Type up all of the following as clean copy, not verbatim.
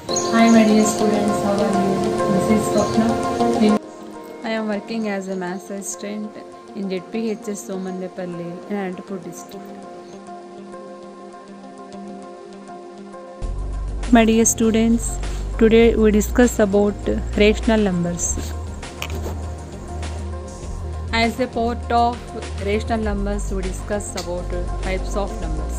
Hi my dear students, how are you? This is Swapna. I am working as a maths assistant in ZPHS Somandepalli in Anantapur district. My dear students, today we discuss about rational numbers. As a part of rational numbers, we discuss about types of numbers.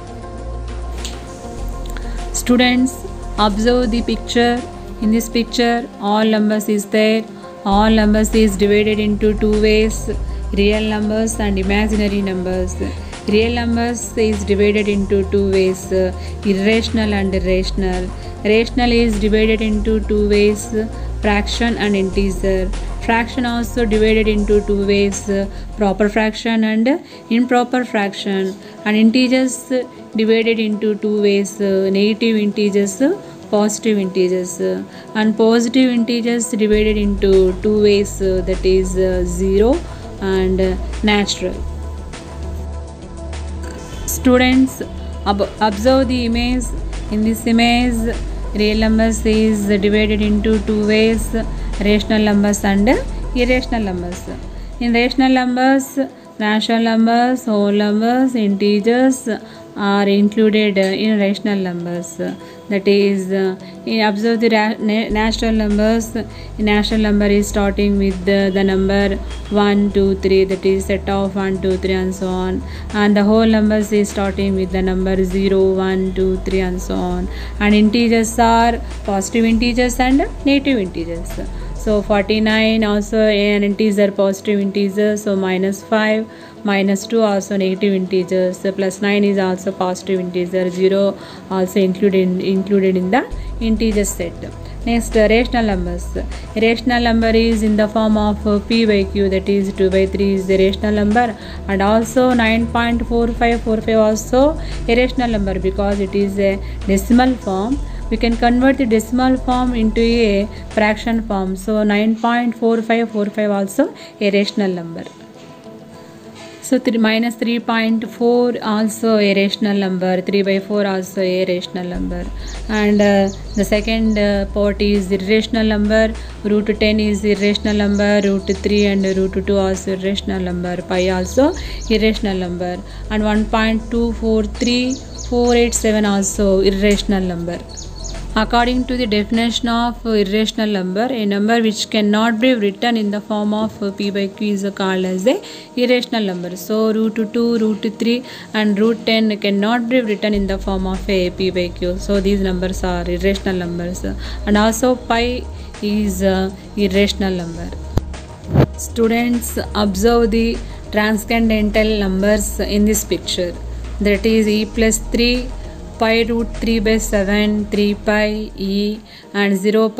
Students, observe the picture. In this picture, all numbers is there. All numbers is divided into two ways: real numbers and imaginary numbers. Real numbers is divided into two ways: irrational and rational. Rational is divided into two ways: fraction and integer. Fraction also divided into two ways: proper fraction and improper fraction. And integers divided into two ways: negative integers, positive integers. And positive integers divided into two ways, that is 0 and natural. Students, observe the image. In this image, real numbers is divided into two ways: rational numbers and irrational numbers. In rational numbers, natural numbers, whole numbers, integers are included in rational numbers. That is, observe the natural numbers. Natural number is starting with the number 1, 2, 3, that is set of 1, 2, 3 and so on. And the whole numbers is starting with the number 0, 1, 2, 3 and so on. And integers are positive integers and negative integers. So 49 also an integer, positive integer. So -5, -2 also negative integers. +9 is also positive integer. 0 also included in the integer set. Next, rational numbers. Rational number is in the form of p by q, that is 2 by 3 is the rational number, and also 9.4545 also a rational number because it is a decimal form. We can convert the decimal form into a fraction form. So 9.4545 also a rational number. So -3.4 also a rational number. 3 by 4 also a rational number. And the second part is irrational number. √10 is irrational number. √3 and √2 also irrational number. Pi also irrational number. And 1.243487 also irrational number. According to the definition of irrational number, a number which cannot be written in the form of p by q is called as a irrational number. So √2, √3 and √10 cannot be written in the form of a p by q. So these numbers are irrational numbers. And also pi is irrational number. Students, observe the transcendental numbers in this picture. That is e plus 3, pi √3 by 7, 3 pi e, and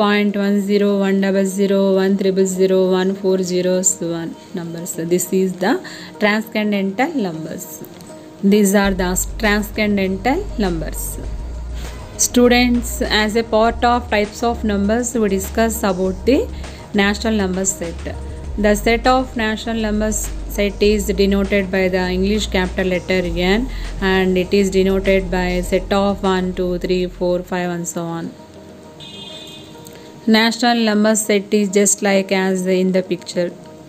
0.1010010014001 numbers. This is the transcendental numbers. These are the transcendental numbers. Students, as a part of types of numbers, we discuss about the natural number set. The set of natural numbers set is denoted by the English capital letter N, and it is denoted by set of 1, 2, 3, 4, 5 and so on. Natural number set is just like as in the picture.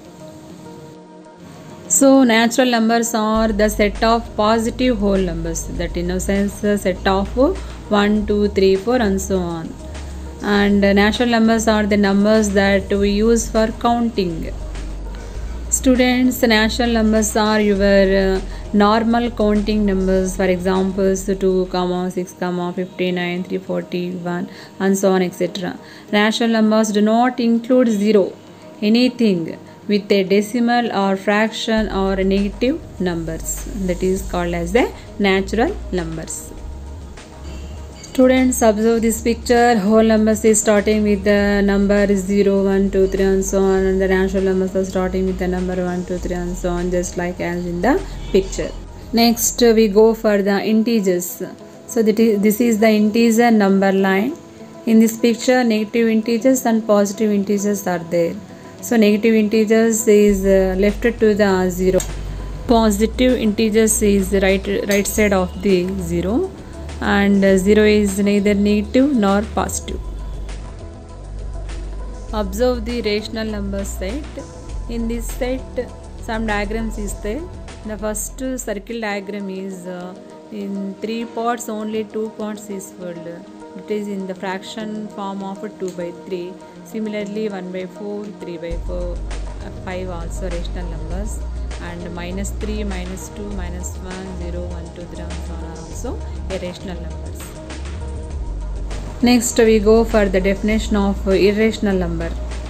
So natural numbers are the set of positive whole numbers, that in a sense set of 1, 2, 3, 4 and so on. And natural numbers are the numbers that we use for counting. Students, natural numbers are your normal counting numbers. For example, 2, 6, 59, 341 and so on, etc. Natural numbers do not include zero, anything with a decimal or fraction or negative numbers. That is called as the natural numbers. Students, observe this picture. Whole numbers is starting with the number 0, 1, 2, 3 and so on, and the natural numbers are starting with the number 1, 2, 3 and so on, just like as in the picture. Next, we go for the integers. So this is the integer number line. In this picture, negative integers and positive integers are there. So negative integers is left to the 0. Positive integers is right side of the 0. and 0 is neither negative nor positive. Observe the rational number set. In this set, some diagrams is there. The first circle diagram is in 3 parts, only 2 parts is filled. It is in the fraction form of 2 by 3. Similarly, 1 by 4, 3 by 4, 5 also rational numbers, and -3, -2, -1, 0, 1, 2, 3 and so on are also irrational numbers. Next we go for the definition of irrational number.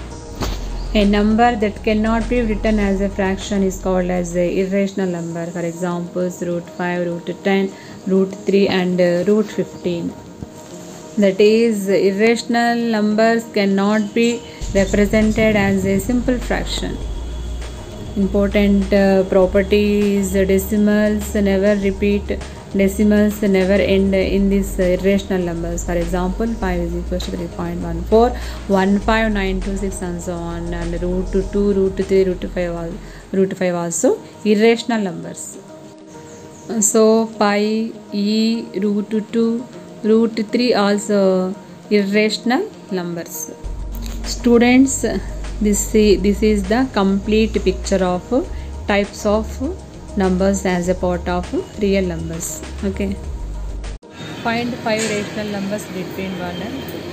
A number that cannot be written as a fraction is called as a irrational number. For examples, √5, √10, √3 and √15. That is, irrational numbers cannot be represented as a simple fraction. Important property is decimals never repeat, decimals never end in these irrational numbers. For example, 5 is equal to 3.14, 15926 and so on, and √2, √3, √5 also irrational numbers. So pi, e, √2, √3 also irrational numbers. Students, this is the complete picture of types of numbers as a part of real numbers. Okay. Find 5 rational numbers between 1 and 2.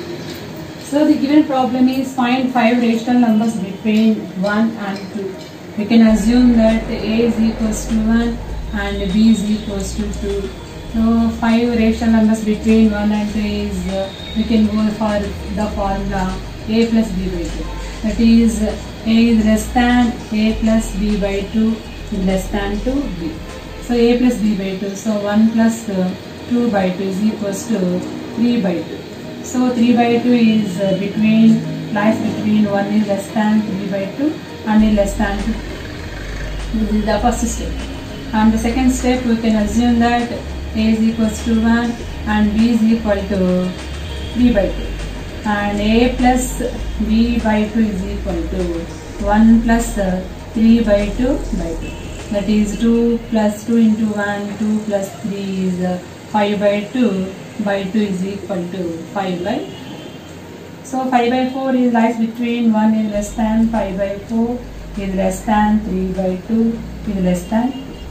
So the given problem is find 5 rational numbers between 1 and 2. We can assume that a is equals to 1 and b is equals to 2. So 5 rational numbers between 1 and 2 is we can go for the formula a plus b by 2. That is, a is less than a plus b by 2 is less than 2b. So a plus b by 2. So 1 plus 2 by 2 is equals to 3 by 2. So 3 by 2 is lies between 1 is less than 3 by 2 and is less than 2. This is the first step. And the second step, we can assume that a is equals to 1 and b is equal to 3 by 2. And a plus b by 2 is equal to 1 plus 3 by 2 by 2. That is 2 plus 2 into 1, 2 plus 3 is 5 by 2 by 2 is equal to 5 by 2. So 5 by 4 is lies between 1 is less than 5 by 4 is less than 3 by 2 is less than.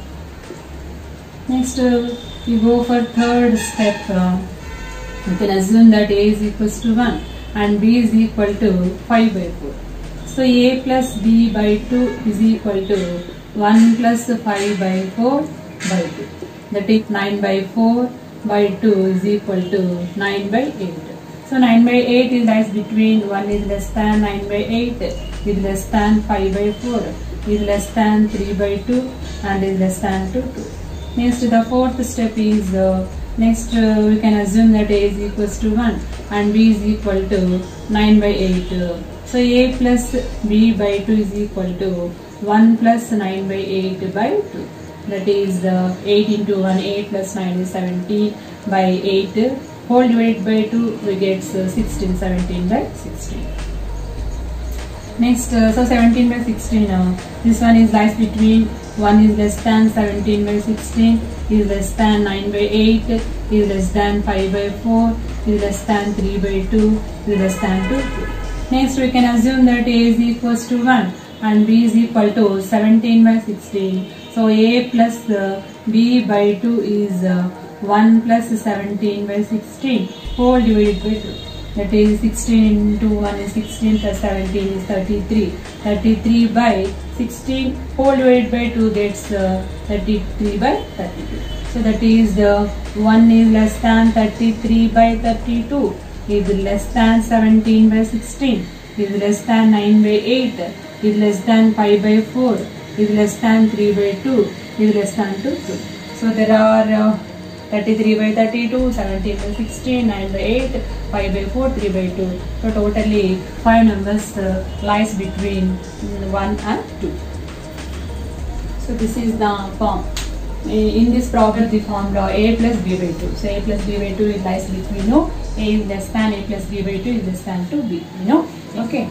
Next we go for third step. We can assume that a is equals to 1 and b is equal to 5 by 4. So a plus b by 2 is equal to 1 plus 5 by 4 by 2. That is 9 by 4 by 2 is equal to 9 by 8. So 9 by 8 is lies between 1 is less than 9 by 8 is less than 5 by 4 is less than 3 by 2 and is less than 2. Next, the fourth step is we can assume that a is equals to 1 and b is equal to 9 by 8. So a plus b by 2 is equal to 1 plus 9 by 8 by 2. That is 8 into 1, 8 plus 9 is 17 by 8 whole divided by 2 we get 16, 17 by 16. Next, so 17 by 16 now. This one is lies between 1 is less than 17 by 16 is less than 9 by 8 is less than 5 by 4 is less than 3 by 2 is less than 2. Next, we can assume that a is equals to 1 and b is equal to 17 by 16. So a plus b by 2 is 1 plus 17 by 16 whole divided by 2. That is 16 into 1 is 16 plus 17 is 33. 33 by 16 whole divided by 2 gets 33 by 32. So that is 1 is less than 33 by 32 is less than 17 by 16 is less than 9 by 8 is less than 5 by 4 is less than 3 by 2 is less than 2. So there are 33 by 32, 17 by 16, 9 by 8, 5 by 4, 3 by 2. So totally 5 numbers lies between 1 and 2. So this is the form. In this problem the formula a plus b by 2. So a plus b by 2 lies between a is less than a plus b by 2 is less than 2b. Okay.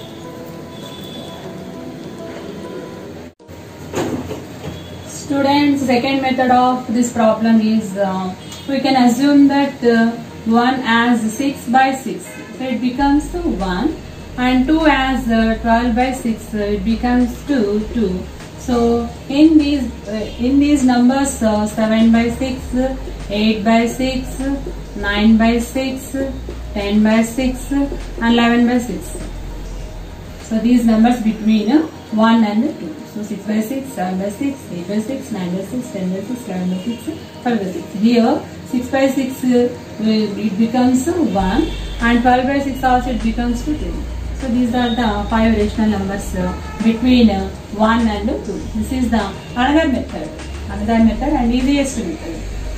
Students, second method of this problem is we can assume that 1 as 6 by 6, so it becomes 1, and 2 as 12 by 6, it becomes 2. So in these numbers 7 by 6, 8 by 6, 9 by 6, 10 by 6 and 11 by 6. So these numbers between 1 and 2. So 6 by 6, 7 by 6, 8 by 6, 9 by 6, 10 by 6, 11 by 6, 12 by 6. Here 6 by 6 it becomes 1, and 12 by 6 also it becomes 2. So these are the 5 rational numbers between 1 and 2. This is the another method and easiest method.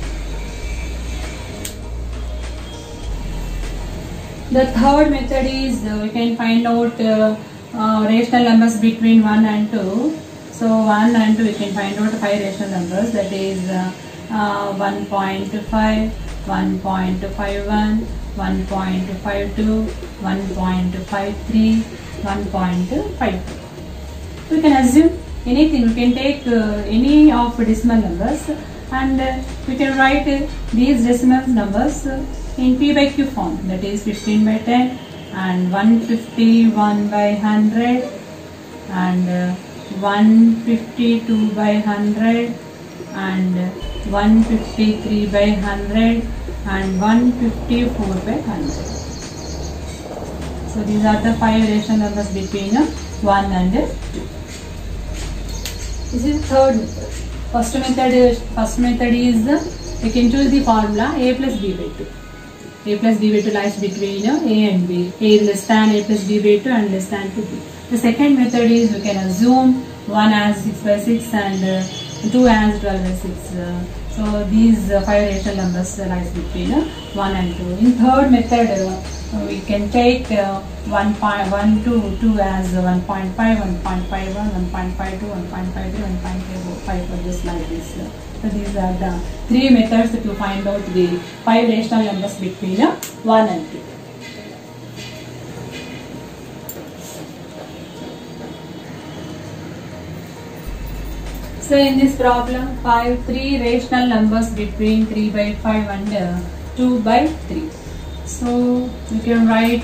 The third method is we can find out rational numbers between 1 and 2. So 1 and 2 we can find out 5 rational numbers, that is 1.5, 1.51, 1.52, 1.53, 1.52. We can assume anything. We can take any of decimal numbers, and we can write these decimal numbers in P by Q form, that is 15 by 10 and 151 by 100 and 152 by 100 and 153 by 100 and 154 by 100. So these are the 5 rational numbers between 1 and 2. This is third method. First method is we can choose the formula a plus b by 2. A plus b by 2 lies between a and b. A is less than a plus b by 2 and less than 2b. The second method is we can assume 1 as 6 by 6 and 2 as 12 by 6. So these 5 rational numbers lies between 1 and 2. In third method, we can take 2 as 1.5, 1.51, 1.52, 1.53, 1.54, just like this. So these are the 3 methods to find out the 5 rational numbers between 1 and 2. So in this problem, 3 rational numbers between 3 by 5 and 2 by 3. So you can write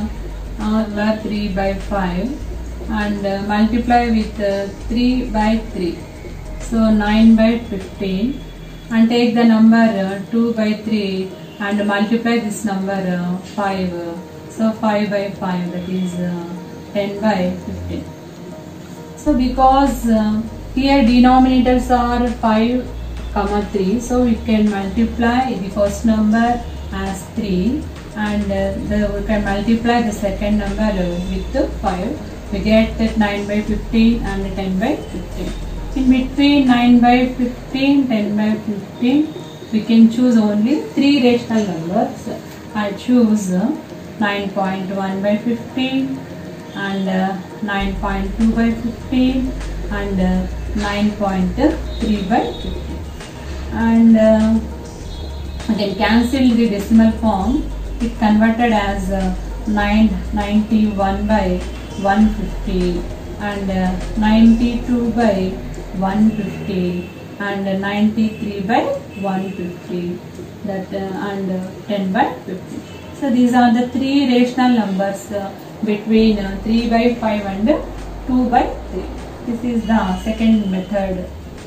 3 by 5 and multiply with 3 by 3. So 9 by 15, and take the number 2 by 3 and multiply this number 5. So 5 by 5, that is 10 by 15. So because here denominators are 5, 3, so we can multiply the first number as 3 and we can multiply the second number with 5. We get that 9 by 15 and 10 by 15. In between 9 by 15, 10 by 15, we can choose only 3 rational numbers. I choose 9.1 by 15 and 9.2 by 15 and 9.3 by 15. And I can cancel the decimal form. It converted as 91 by 150 and 92 by 150 and 93 by 150, that and 10 by 50. So these are the 3 rational numbers between 3 by 5 and 2 by 3. This is the second method.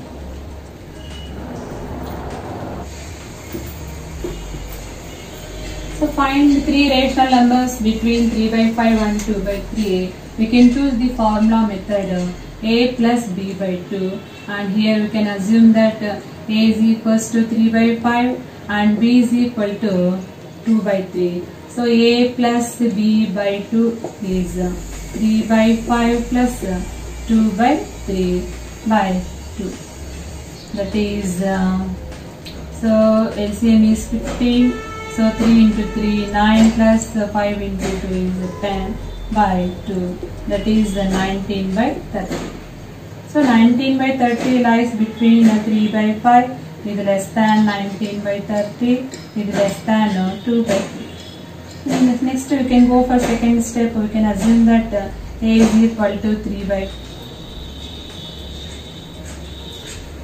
So find 3 rational numbers between 3 by 5 and 2 by 3. We can choose the formula method a plus b by 2, and here we can assume that a is equals to 3 by 5 and b is equal to 2 by 3. So a plus b by 2 is 3 by 5 plus 2 by 3 by 2. That is, so LCM is 15. So 3 into 3, 9 plus 5 into 2 is 10 by 2. That is 19 by 30. So 19 by 30 lies between 3 by 5 is less than 19 by 30 is less than 2 by 3. And next we can go for second step. We can assume that A is equal to 3 by 5. So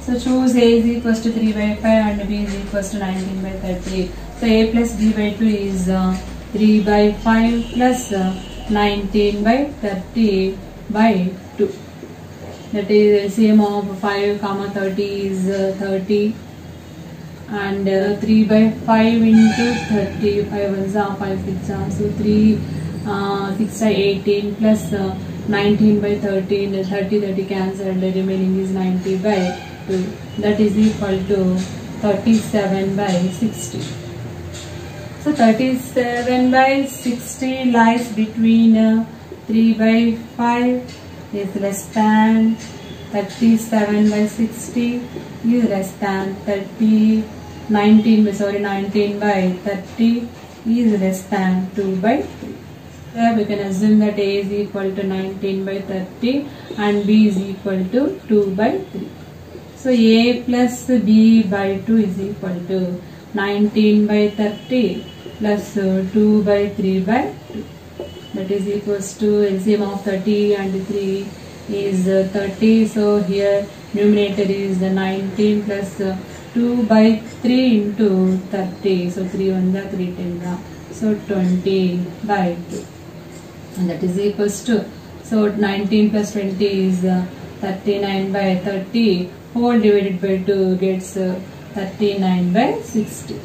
So choose A is equals to 3 by 5 and B is equals to 19 by 30. So A plus B by 2 is 3 by 5 plus 19 by 30 by 2. That is LCM of 5 comma 30 is 30, and 3 by 5 into 30, 5 ones are 5 6 are, so 3 6 are 18 plus 19 by 13, 30 cancelled, the remaining is 90 by 2, that is equal to 37 by 60. So 37 by 60 lies between 3 by 5 is less than 37 by 60 is less than 19 by 30 is less than 2 by 3. Here we can assume that A is equal to 19 by 30 and B is equal to 2 by 3. So A plus B by 2 is equal to 19 by 30 plus 2 by 3 by 2. That is equals to LCM of 30 and 3 is 30. So here numerator is 19 plus 2 by 3 into 30. So 3 1 3 10. So 20 by 2. And that is equals to, so 19 plus 20 is 39 by 30. Whole divided by 2 gets 39 by 60.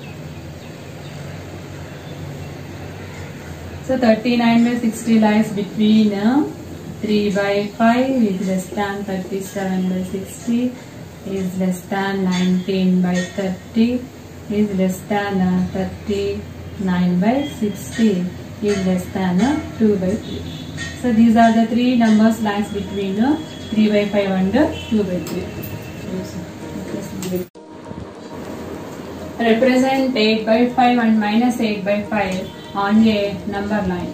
So 39 by 60 lies between 3 by 5 is less than 37 by 60 is less than 19 by 30 is less than 39 by 60 is less than 2 by 3. So these are the three numbers lies between 3 by 5 and 2 by 3. Represent 8 by 5 and minus 8 by 5 on a number line.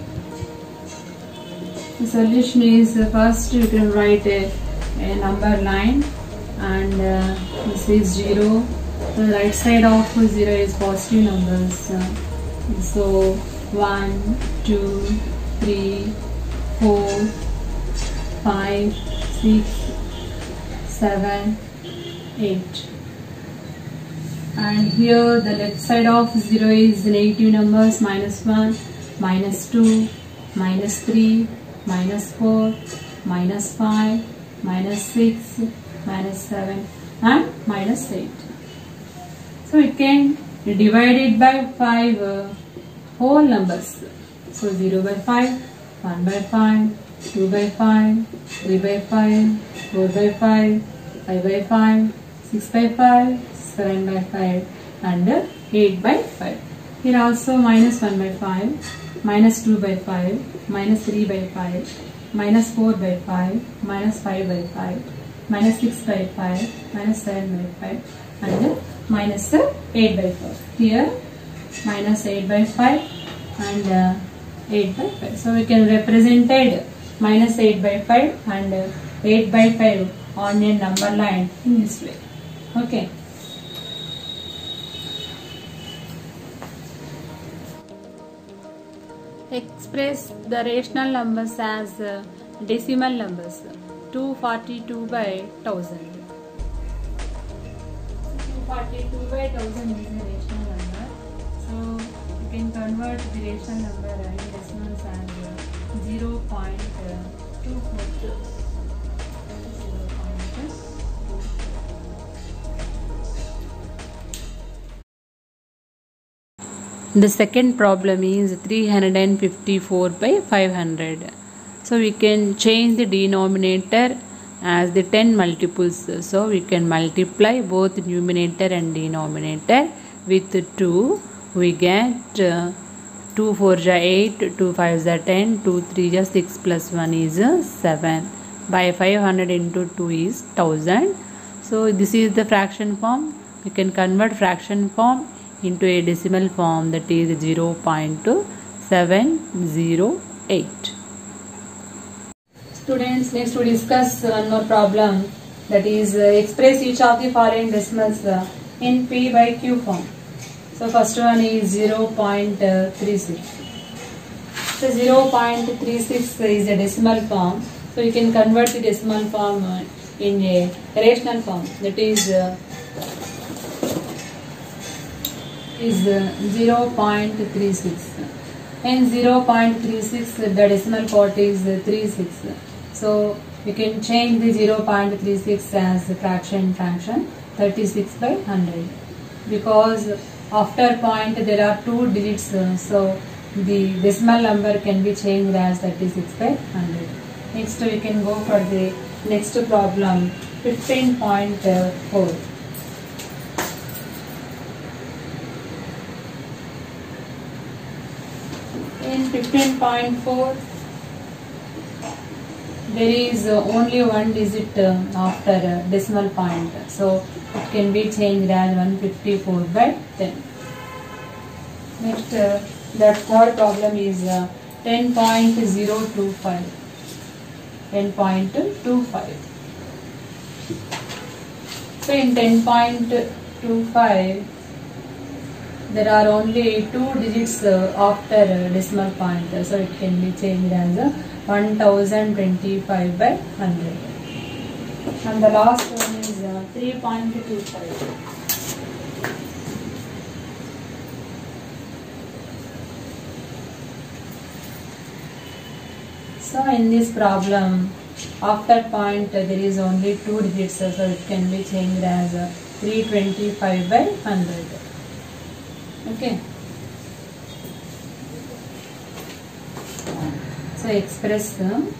The solution is first you can write a number line, and this is 0. The right side of 0 is positive numbers. So 1, 2, 3, 4, 5, 6, 7, 8. And here the left side of 0 is negative numbers, minus 1, minus 2, minus 3, minus 4, minus 5, minus 6, minus 7 and minus 8. So it can be divided by 5 whole numbers. So 0 by 5, 1 by 5, 2 by 5, 3 by 5, 4 by 5, 5 by 5, 6 by 5, 7 by 5 and 8 by 5. Here also minus 1 by 5, minus 2 by 5, minus 3 by 5, minus 4 by 5, minus 5 by 5, minus 6 by 5, minus 7 by 5 and minus 8 by 5. Here minus 8 by 5 and 8 by 5. So we can represent minus 8 by 5 and 8 by 5 on a number line in this way. Okay. Express the rational numbers as decimal numbers. 242 by 1000. 242 by 1000 is a rational number. So you can convert the rational number in decimals as 0.242. The second problem is 354 by 500. So we can change the denominator as the 10 multiples. So we can multiply both numerator and denominator with 2. We get 2 4 are 8, 2 5 are 10, 2 3 are 6 plus 1 is 7. By 500 into 2 is 1000. So this is the fraction form. We can convert fraction form into a decimal form, that is 0.708. Students, next we discuss one more problem, that is express each of the following decimals in P by Q form. So first one is 0.36. So 0.36 is a decimal form. So you can convert the decimal form in a rational form, that is 0.36. And 0.36, the decimal part is 36. So you can change the 0.36 as fraction 36 by 100. Because after point there are 2 digits, so the decimal number can be changed as 36 by 100. Next we can go for the next problem, 15.4. In 15.4, there is only one digit after decimal point, so it can be changed as 154 by 10. Next, the third problem is 10.025. 10.25. So in 10.25, there are only 2 digits after decimal point, so it can be changed as 1025 by 100. And the last one is 3.25. So in this problem, after point there is only 2 digits, so it can be changed as 325 by 100. Okay. So express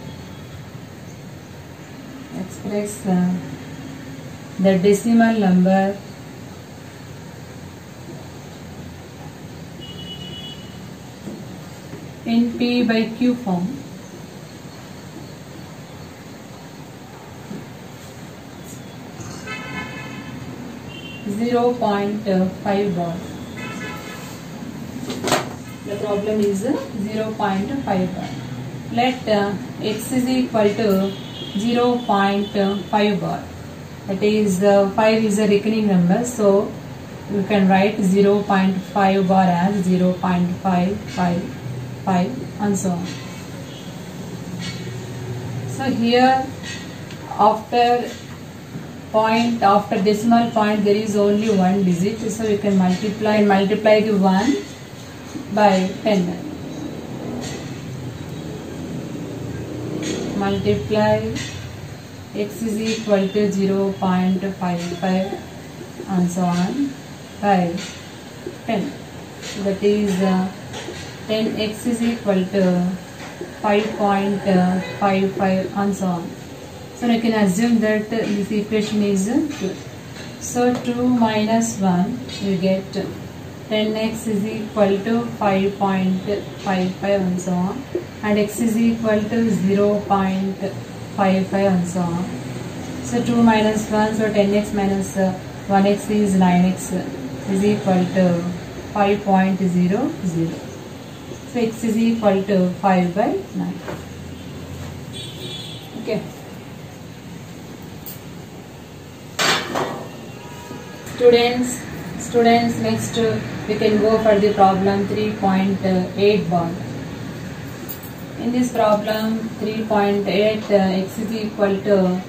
the decimal number in P by Q form. .5 bar. The problem is 0.5 bar. Let x is equal to 0.5 bar. That is 5 is a reckoning number, so you can write 0.5 bar as 0.555 and so on. So here after decimal point there is only one digit, so you can multiply the 1 by 10. Multiply x is equal to 0.55 and so on by 10. That is 10x is equal to 5.55 and so on. So you can assume that this equation is 2. So 2 minus 1, you get 10x is equal to 5.55 and so on, and x is equal to 0.55 and so on. So 2 minus 1, so 10x minus 1x is 9x is equal to 5.00. So x is equal to 5 by 9. Okay. Students, next we can go for the problem 3.8 bar. In this problem 3.8, x is equal to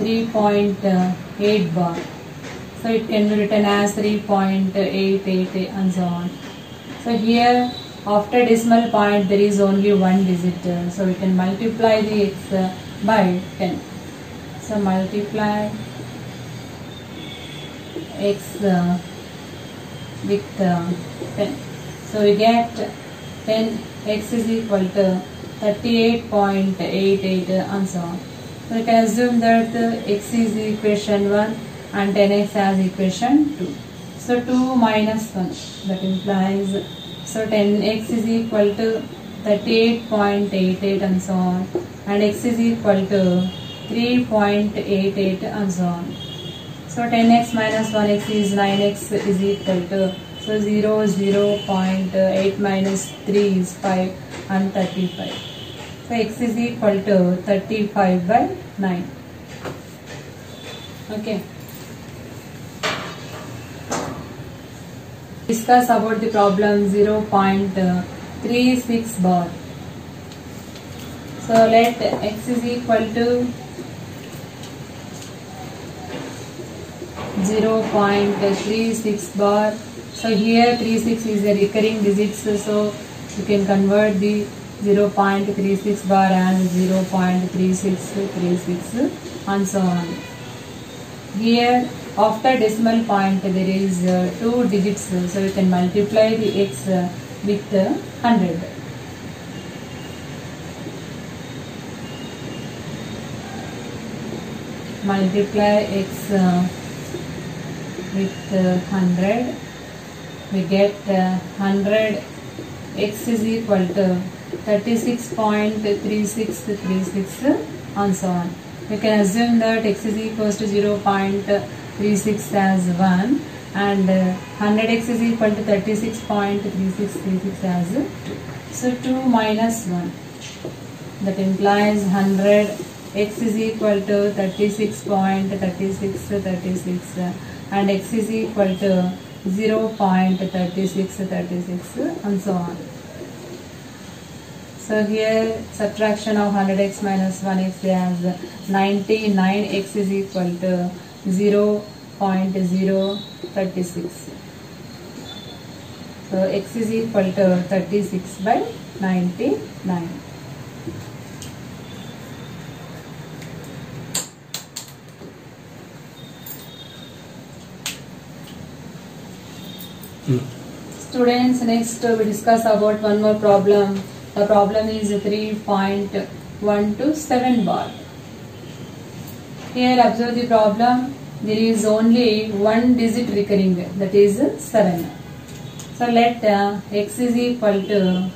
3.8 bar. So it can be written as 3.888 and so on. So here after decimal point there is only one digit, so we can multiply the x by 10. So multiply x with 10. So we get 10x is equal to 38.88 and so on. So we can assume that x is equation 1 and 10x as equation 2. So 2 minus 1, that implies, so 10x is equal to 38.88 and so on, and x is equal to 3.88 and so on. So 10x minus 1x is 9x is equal to, so 0.8 minus 3 is 5 and 35. So x is equal to 35 by 9. Okay. Discuss about the problem 0.36 bar. So let x is equal to 0.36 bar. So here 36 is a recurring digits, so you can convert the 0.36 bar as 0.3636 and so on. Here after decimal point there is 2 digits, so you can multiply the x with 100. Multiply x with 100, we get 100 x is equal to 36.3636 and so on. We can assume that x is equals to 0.36 as 1 and 100x is equal to 36.3636 as 2. So 2 minus 1, that implies 100 x is equal to 36.3636 and x is equal to 0.3636 and so on. So here subtraction of 100x minus 1x as 99x is equal to 0.036. So x is equal to 36 by 99. Students, next we discuss about one more problem. The problem is 3.127 bar. Here observe the problem. There is only one digit recurring, that is 7. So let x is equal to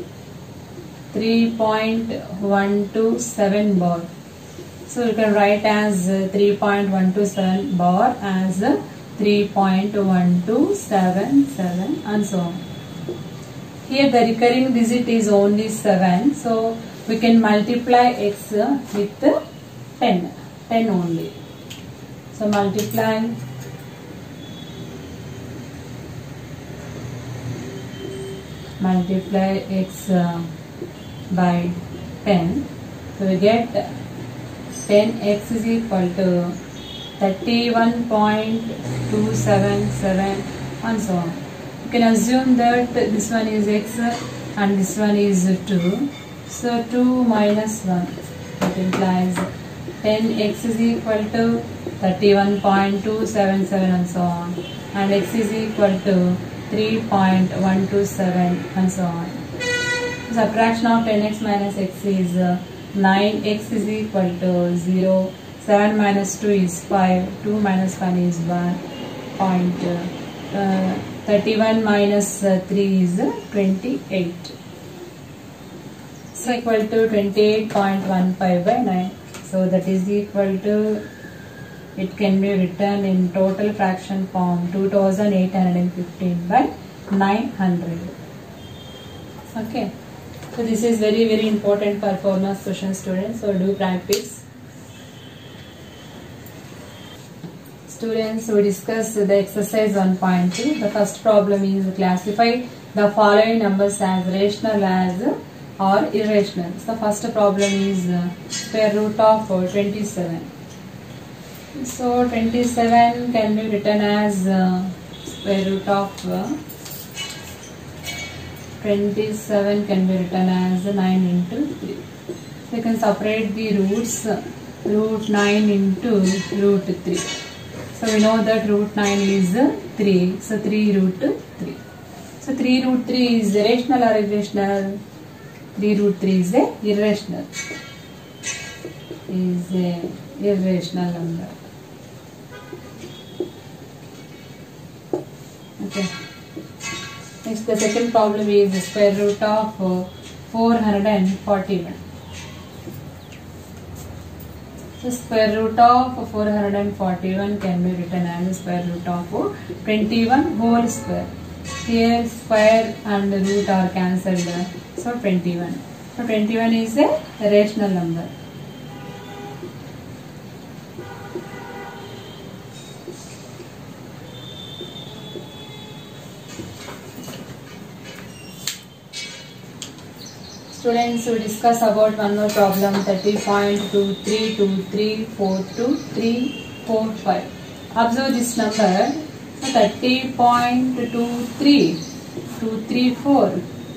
3.127 bar. So you can write as 3.127 bar as 3.1277 and so on. Here the recurring digit is only 7, so we can multiply x with 10 only. So multiply x by 10, so we get 10x is equal to 31.277 and so on. You can assume that this one is x and this one is 2. So 2 minus 1, that implies 10x is equal to 31.277 and so on, and x is equal to 3.127 and so on. Subtraction of 10x minus x is 9x is equal to 0. 7 minus 2 is 5, 2 minus 1 is 1. 31 minus 3 is 28. So equal to 28.15 by 9. So that is equal to, it can be written in total fraction form, 2815 by 900. Okay. So this is very important performance question, students. So do practice. Students, we discuss the exercise 1.2. The first problem is classify the following numbers as rational as or irrational. So first problem is square root of 27. So 27 can be written as square root of 27 can be written as 9 into 3. So you can separate the roots, root 9 into root 3. So we know that root 9 is 3. So 3 root 3. So 3 root 3 is rational or irrational? 3 root 3 is a irrational. Is a irrational number. Okay. Next, the second problem is the square root of 441. So square root of 441 can be written as square root of 21 whole square. Here square and root are cancelled. So 21. So 21 is a rational number. Students, we discuss about one more problem, 30.23234235. Observe this number 30.23, 234,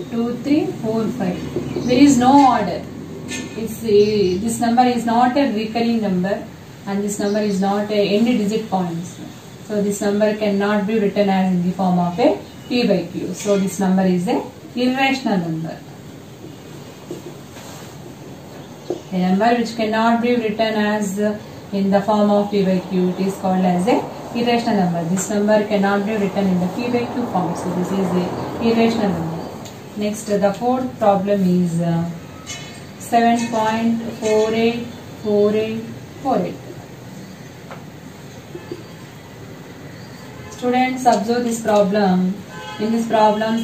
2345. There is no order. This number is not a recurring number and this number is not a any digit points. So this number cannot be written as in the form of a P by Q. So this number is a irrational number. A number which cannot be written as in the form of P by Q, it is called as a irrational number. This number cannot be written in the P by Q form. So this is a irrational number. Next, the fourth problem is 7.484848. Students, observe this problem. In this problem,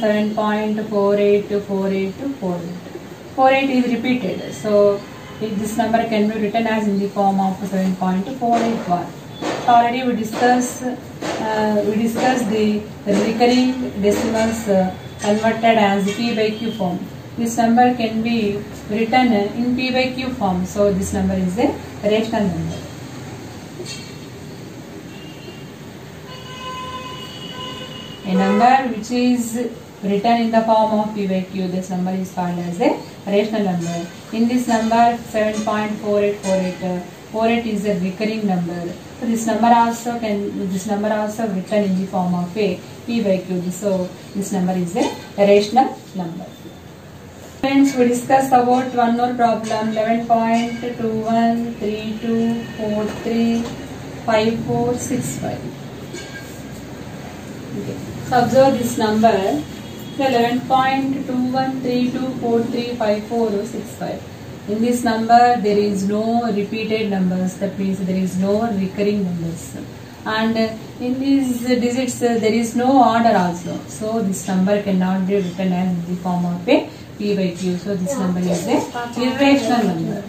7.484848. 48 is repeated. So this number can be written as in the form of 7.481. Already we discussed the recurring decimals converted as P by Q form. This number can be written in P by Q form. So this number is a rational number. A number which is written in the form of P by Q, this number is called as a rational number. In this number 7.4848, 48 is a recurring number. So this number also written in the form of a P by Q. So this number is a rational number. Friends, we discussed about one more problem, 11.2132435465. Okay. So observe this number, 11.2132435465. In this number there is no repeated numbers, that means there is no recurring numbers, and in these digits there is no order also. So this number cannot be written as in the form of a P by Q. So this number is a irrational number.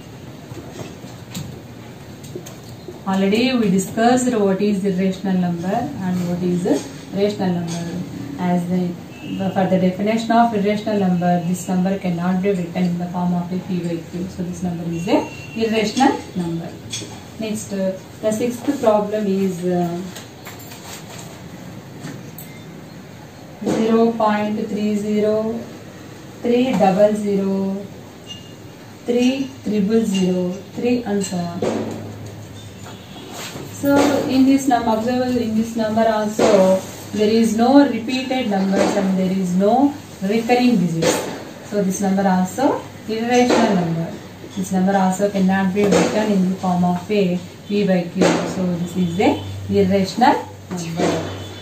Already we discussed what is irrational number and what is a rational number. For the definition of irrational number, this number cannot be written in the form of a P by Q. So this number is a irrational number. Next, the sixth problem is 0.30, 300, 3000, 3 and so on. So in this number, observe in this number also there is no repeated numbers and there is no recurring digits. So this number also irrational number. This number also cannot be written in the form of a P by Q. So this is a irrational number.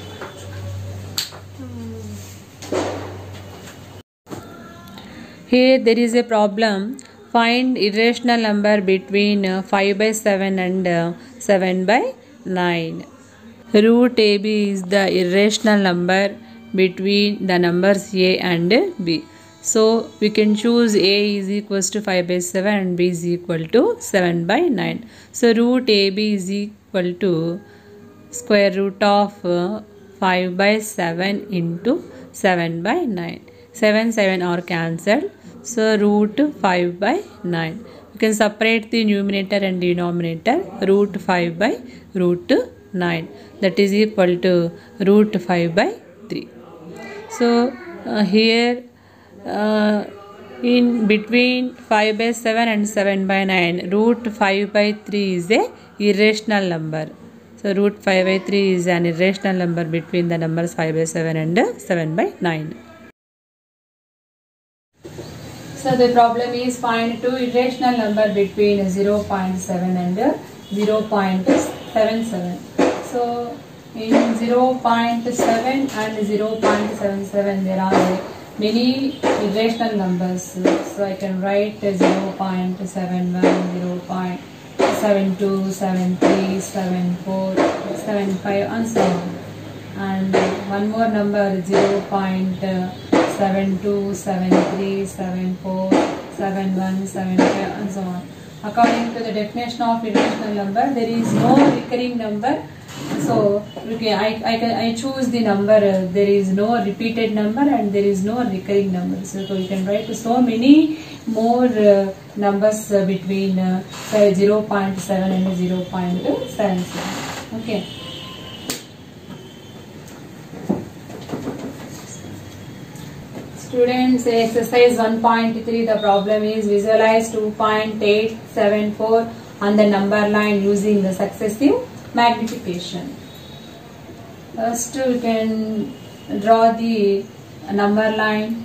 Here there is a problem. Find irrational number between 5 by 7 and 7 by 9. Root AB is the irrational number between the numbers A and B. So we can choose A is equals to 5 by 7 and B is equal to 7 by 9. So root AB is equal to square root of 5 by 7 into 7 by 9. 7 are cancelled. So root 5 by 9. You can separate the numerator and denominator. Root 5 by root 9. That is equal to root 5 by 3. So here in between 5 by 7 and 7 by 9, root 5 by 3 is a irrational number. So root 5 by 3 is an irrational number between the numbers 5 by 7 and 7 by 9. So the problem is find two irrational number between 0.7 and 0.77. So in 0.7 and 0.77 there are many irrational numbers. So I can write 0.71, 0.72, 73, 74, 75 and so on. And one more number 0.72, 73, 74, 71, 75 and so on. According to the definition of irrational number, there is no recurring number. So I choose the number, there is no repeated number and there is no recurring number. So you can write so many more numbers between 0.7 and 0.77. Okay. Students, exercise 1.3, the problem is visualize 2.874 on the number line using the successive magnification. First we can draw the number line.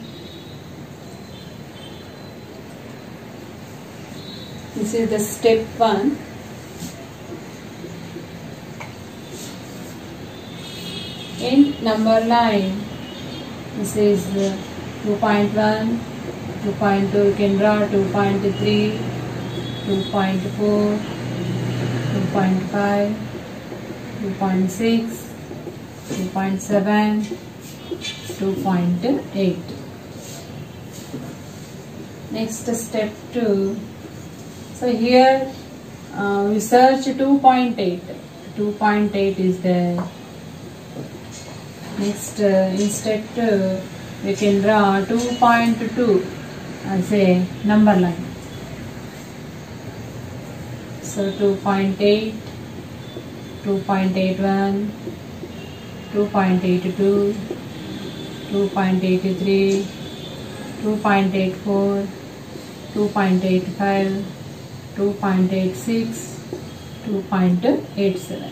This is the step 1. In number line, this is 2.1, 2.2, you can draw 2.3, 2.4, 2.5, 2.6, 2.7, 2.8. Next step 2. So here we search 2.8. 2.8 is there. Next in step 2 we can draw 2.2 as a number line. So 2.8, 2.81, 2.82, 2.83, 2.84, 2.85, 2.86, 2.87.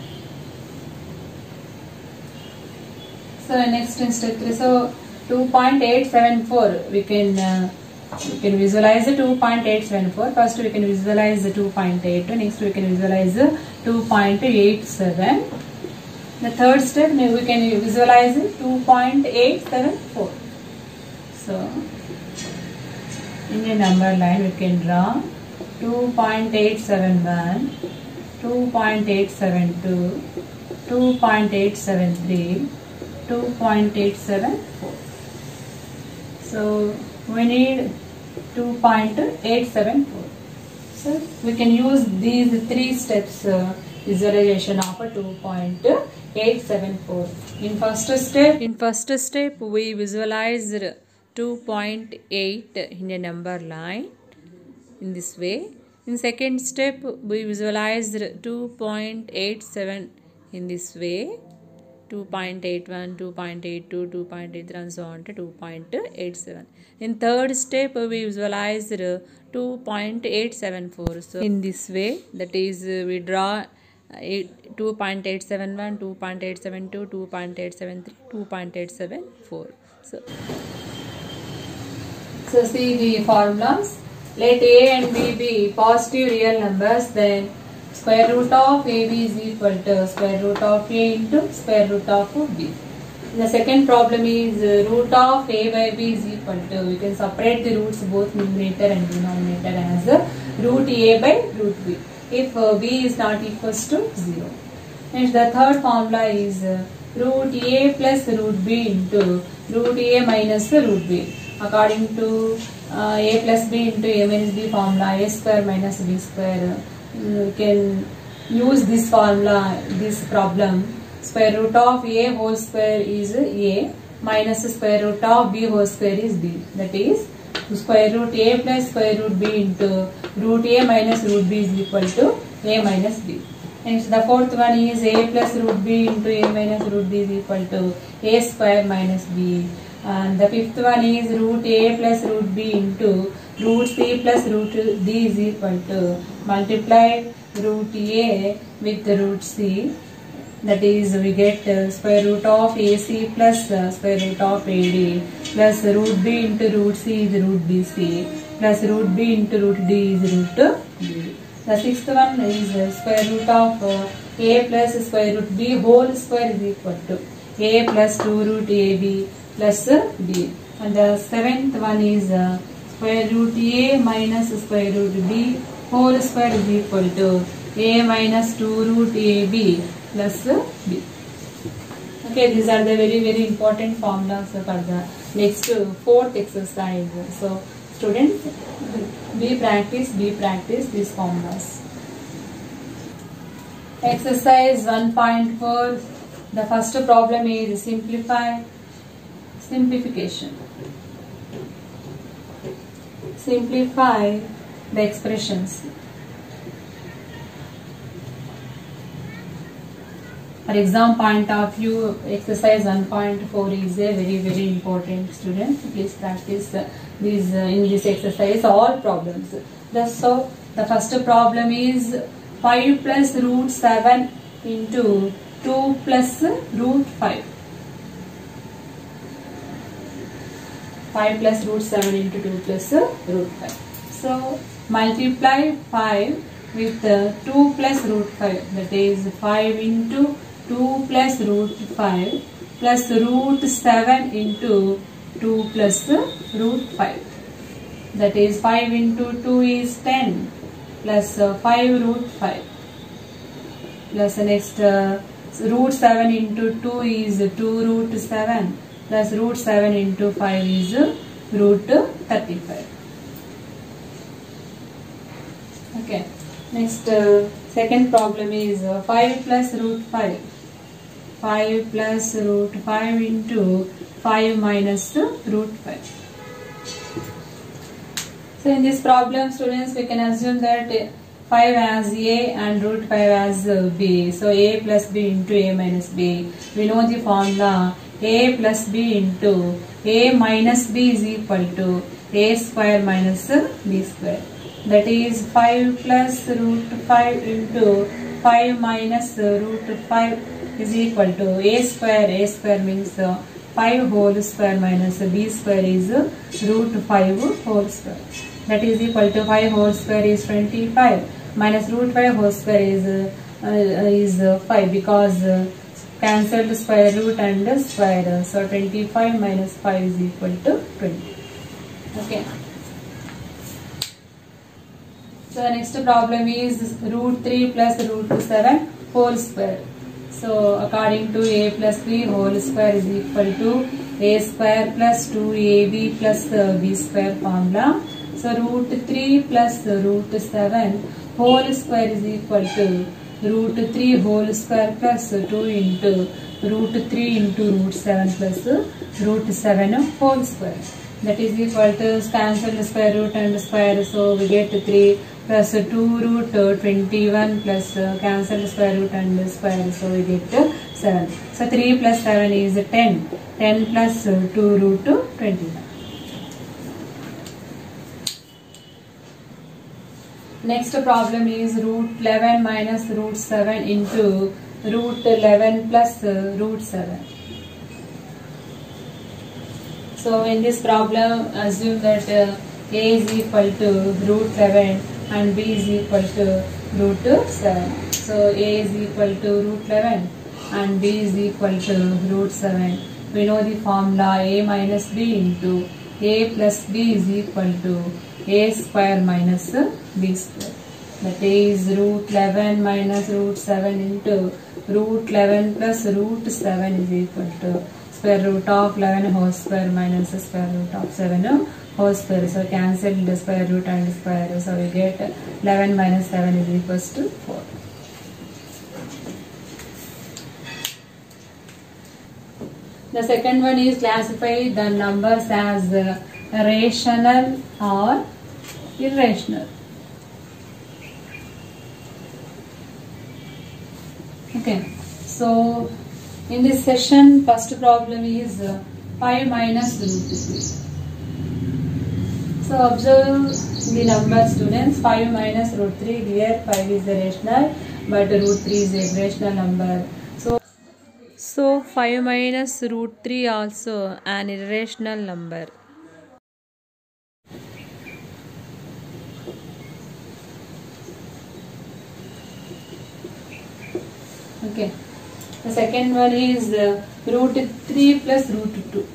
So next in step 3, so 2.874 we can visualize the 2.874. First we can visualize the 2.82. Next we can visualize the 2.87. The third step we can visualize 2.874. So in a number line we can draw 2.871, 2.872, 2.873, 2.874. So we need 2.874. So we can use these 3 steps visualization of a 2.874. In first step we visualized 2.8 in a number line in this way. In second step we visualized 2.87 in this way. 2.81, 2.82, 2.83 and so on to 2.87. In third step we visualized 2.874. So in this way, that is we draw 2.871, 2.872, 2.873, 2.874. So see the formulas. Let A and B be positive real numbers, then square root of AB is equal to square root of A into square root of B. The second problem is root of A by B is equal to, we can separate the roots both numerator and denominator as root A by root B if B is not equals to 0. And the third formula is root A plus root B into root A minus root B. According to A plus B into A minus B formula, A square minus B square. We can use this formula, this problem. Square root of A whole square is A minus square root of B whole square is B. That is square root A plus square root B into root A minus root B is equal to A minus B. Next the fourth one is A plus root B into A minus root B is equal to A square minus B. And the fifth one is root A plus root B into root C plus root D is equal to multiply root A with root C, that is we get square root of AC plus square root of AD plus root B into root C is root BC plus root B into root D is root B. The sixth one is square root of A plus square root B whole square is equal to A plus 2 root AB plus B. And the seventh one is square root A minus square root B whole square is equal to A minus 2 root AB plus B. Okay, these are the very important formulas for the next fourth exercise. So students, be practice these formulas. Exercise 1.4. The first problem is simplification. Simplify the expressions. For exam point of view, exercise 1.4 is a very important, students. Please practice these in this exercise all problems. So the first problem is 5 plus root 7 into 2 plus root 5. 5 plus root 7 into 2 plus root 5. So multiply 5 with 2 plus root 5, that is 5 into 2 plus root 5 plus root 7 into 2 plus root 5, that is 5 into 2 is 10 plus 5 root 5 plus next root 7 into 2 is 2 root 7 plus root 7 into 5 is root 35. Okay. Next second problem is 5 plus root 5. 5 plus root 5 into 5 minus root 5. So in this problem, students, we can assume that 5 as A and root 5 as B. So A plus B into A minus B. We know the formula. A plus B into A minus B is equal to A square minus B square. That is 5 plus root 5 into 5 minus root 5 is equal to A square. A square means 5 whole square minus B square is root 5 whole square. That is equal to 5 whole square is 25 minus root 5 whole square is 5, because cancelled square root and square. So 25 minus 5 is equal to 20. Okay. So the next problem is root 3 plus root 7 whole square. So according to A plus B whole square is equal to A square plus 2AB plus B square formula. So root 3 plus root 7 whole square is equal to root 3 whole square plus 2 into root 3 into root 7 plus root 7 whole square. That is equal to cancel square root and square. So we get 3 plus 2 root 21 plus cancel square root and square. So we get 7. So 3 plus 7 is 10. 10 plus 2 root 21. Next problem is root 11 minus root 7 into root 11 plus root 7. So in this problem, assume that A is equal to root 11 and B is equal to root 7. So A is equal to root 11 and B is equal to root 7. We know the formula A minus B into A plus B is equal to A square minus B square. That is root 11 minus root 7 into root 11 plus root 7 is equal to square root of 11 whole square minus square root of 7 whole square. So cancel the square root and square. So we get 11 minus 7 is equals to 4. The second one is classify the numbers as rational or irrational. Okay, so in this session, first problem is 5 minus root 3. So observe the number, students. 5 minus root 3. Here 5 is a rational, but root 3 is a irrational number. So 5 minus root 3 also an irrational number. Okay. The second one is root 3 plus root 2.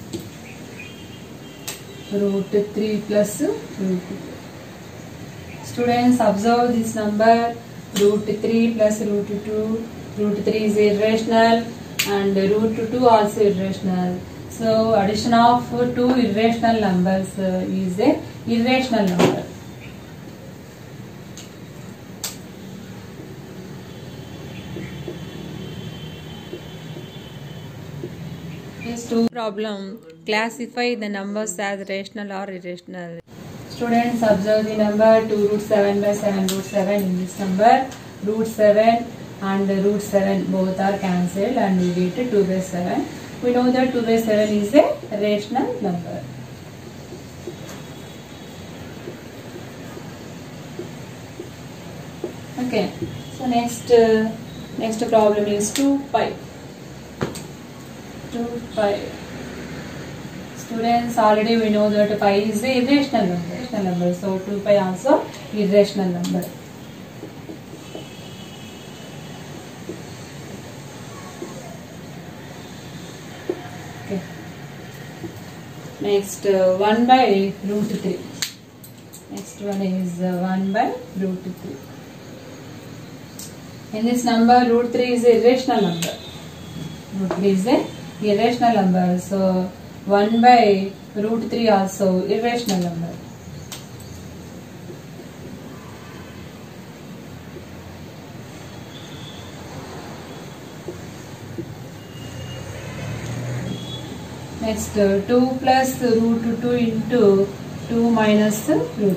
Root 3 plus root 2. Students, observe this number. Root 3 plus root 2. Root 3 is irrational and root 2 also irrational. So addition of two irrational numbers is a irrational number. Problem. Classify the numbers as rational or irrational. Students, observe the number 2 root 7 by 7 root 7 in this number. Root 7 and root 7 both are cancelled and we get 2 by 7. We know that 2 by 7 is a rational number. Okay, so next problem is 2 pi. 2 pi. Students, already we know that pi is a irrational number. So 2 pi also irrational number. Okay. Next 1 by root 3. Next one is 1 by root 3. In this number, root 3 is a irrational number. Root 3 is a irrational number. So 1 by root 3 also irrational number. Next 2 plus root 2 into 2 minus root 2.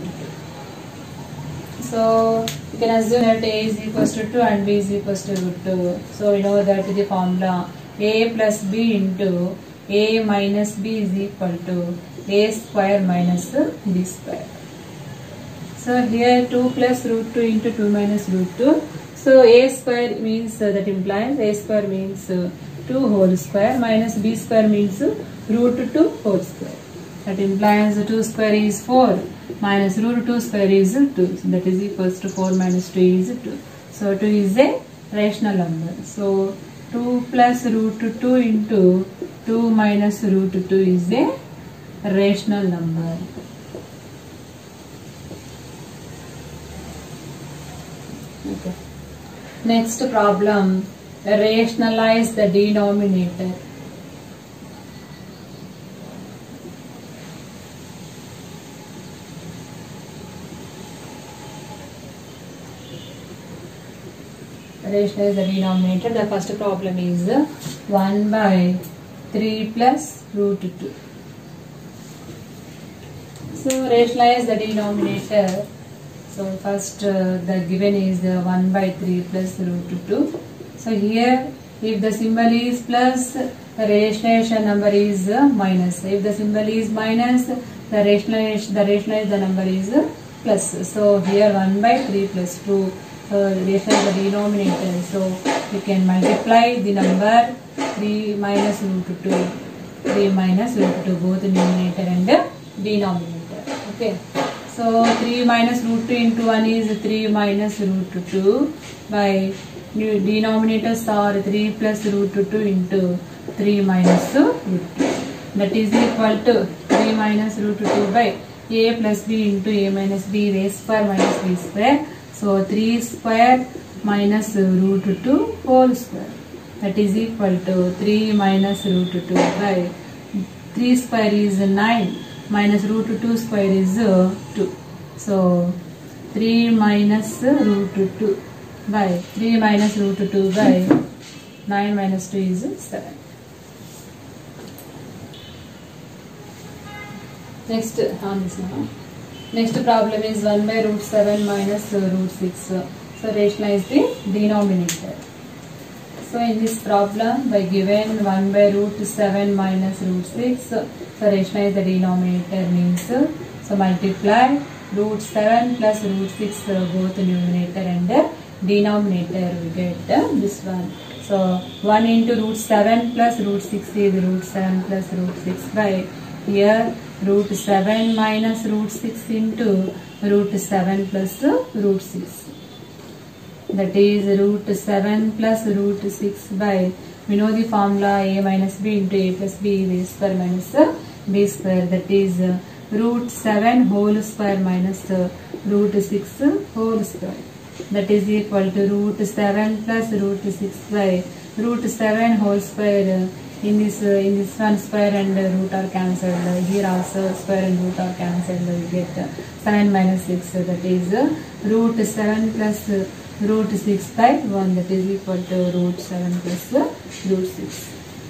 So you can assume that a is equals to 2 and b is equals to root 2. So we know that the formula a plus b into a minus b is equal to a square minus b square. So here 2 plus root 2 into 2 minus root 2. So a square means that implies a square means 2 whole square minus b square means root 2 whole square. That implies 2 square is 4 minus root 2 square is 2. So that is equals to 4 minus 2 is 2. So 2 is a rational number. So 2 plus root 2 into 2 minus root 2 is a rational number. Okay. Next problem, rationalize the denominator. Rationalize the denominator. The first problem is 1 by 3 plus root 2. So rationalize the denominator. So first the given is 1 by 3 plus root 2. So here if the symbol is plus, the rationalization number is minus. If the symbol is minus, the rationalize the number is plus. So here 1 by 3 plus 2. Rationalize the denominator. So you can multiply the number 3 minus root 2. 3 minus root 2 both numerator and denominator. Okay. So 3 minus root 2 into 1 is 3 minus root 2 by denominators are 3 plus root 2 into 3 minus root 2. That is equal to 3 minus root 2 by a plus b into a minus b a square minus b square. So 3 square minus root 2 whole square. That is equal to 3 minus root 2 by 3 square is 9 minus root 2 square is 2. So 3 minus root 2 by 3 minus root 2 by 9 minus 2 is 7. Next on this now. Next problem is 1 by root 7 minus root 6. So rationalize the denominator. So in this problem by given 1 by root 7 minus root 6. So rationalize the denominator means so multiply root 7 plus root 6 both numerator and denominator we get this one. So 1 into root 7 plus root 6 is root 7 plus root 6 by here root 7 minus root 6 into root 7 plus root 6. That is root 7 plus root 6 by, we know the formula a minus b into a plus b a square minus b square. That is root 7 whole square minus root 6 whole square. That is equal to root 7 plus root 6 by root 7 whole square. In this one square and root are cancelled. Here also square and root are cancelled. We get 7 minus 6. That is root 7 plus root 6 by 1. That is equal to root 7 plus root 6.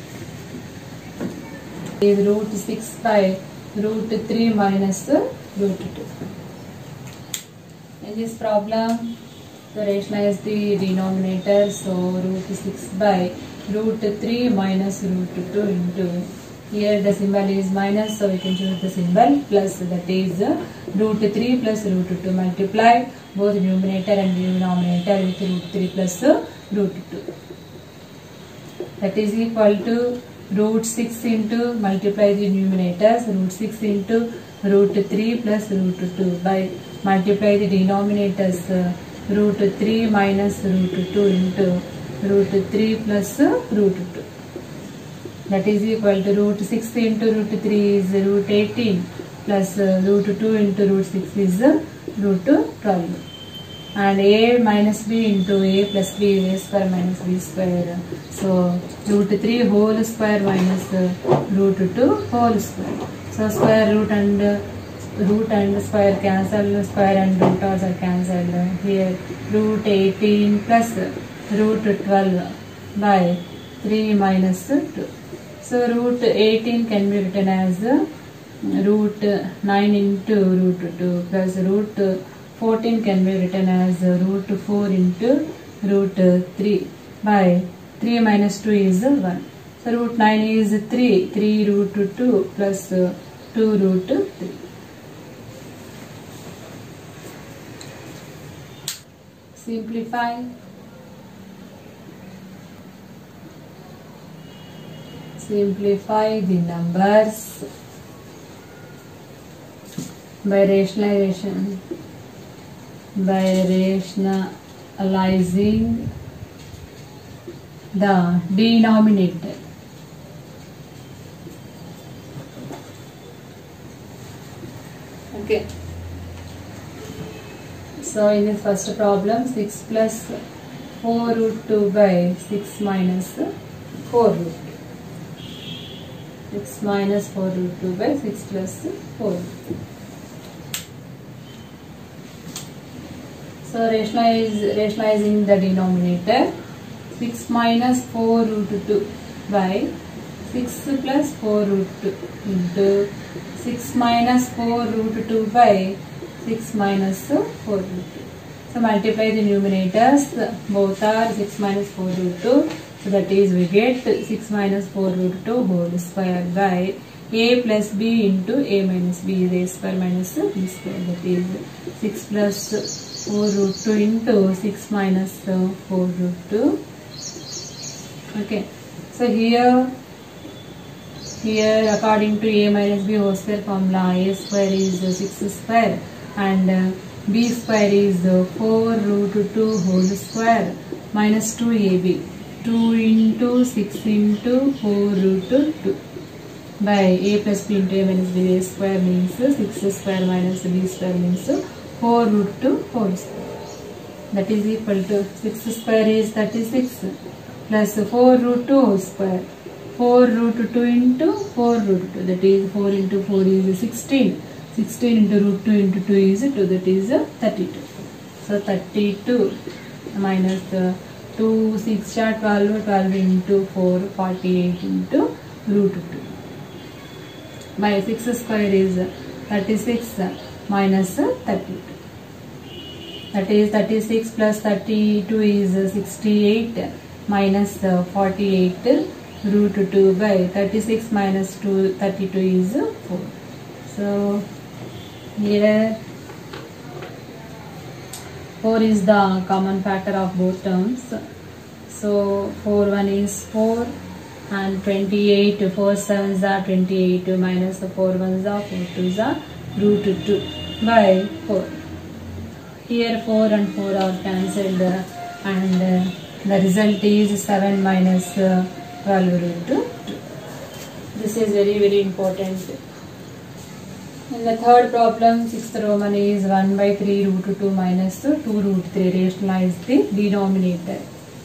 Is root 6 by root 3 minus root 2. In this problem So rationalize the denominator. So root 6 by root 3 minus root 2 into, here the symbol is minus, so we can choose the symbol plus, that is root 3 plus root 2, multiply both numerator and denominator with root 3 plus root 2. That is equal to root 6 into, multiply the numerators, root 6 into root 3 plus root 2 by multiply the denominators, root 3 minus root 2 into root 3 plus root 2. That is equal to root 6 into root 3 is root 18 plus root 2 into root 6 is root 12. And a minus b into a plus b, a square minus b square. So root 3 whole square minus root 2 whole square. So square root and square cancel, square and root also cancelled. Here root 18 plus root 12 by 3 minus 2. So root 18 can be written as root 9 into root 2 plus root 14 can be written as root 4 into root 3 by 3 minus 2 is 1. So root 9 is 3 root 2 plus 2 root 3. Simplify. Simplify the numbers by rationalization. By rationalizing the denominator. Okay. So in this first problem, 6 plus 4 root 2 by 6 minus 4 root 2. 6 minus 4 root 2 by 6 plus 4 root 2. So rationalizing the denominator, 6 minus 4 root 2 by 6 plus 4 root 2 into 6 minus 4 root 2 by 6 minus 4 root 2. So multiply the numerators, both are 6 minus 4 root 2. So that is we get 6 minus 4 root 2 whole square by a plus b into a minus b is a square minus b square. That is 6 plus 4 root 2 into 6 minus 4 root 2. Okay. So here according to a minus b whole square formula, a square is 6 square and b square is 4 root 2 whole square minus 2ab. 2 into 6 into 4 root 2 by a plus b into a minus b. A square means 6 square minus b square means 4 root 2 whole square. That is equal to 6 square is 36 plus 4 root 2 whole square. 4 root 2 into 4 root 2, that is 4 into 4 is 16. 16 into root 2 into 2 is 2, that is 32. So 32 minus 2, 6 short 12, 12 into 4, 48 into root 2. By 6 square is 36 minus 32. That is 36 plus 32 is 68 minus 48 root 2 by 36 minus 32 is 4. So here 4 is the common factor of both terms. So 4 1 is 4 and 28 4 7s are 28 minus 4 1s are 4 2s are root 2 by 4. Here 4 and 4 are cancelled and the result is 7 minus 12 root 2. This is very important. In the third problem, 6th Roman is 1 by 3 root 2 minus 2 root 3. Rationalize the denominator.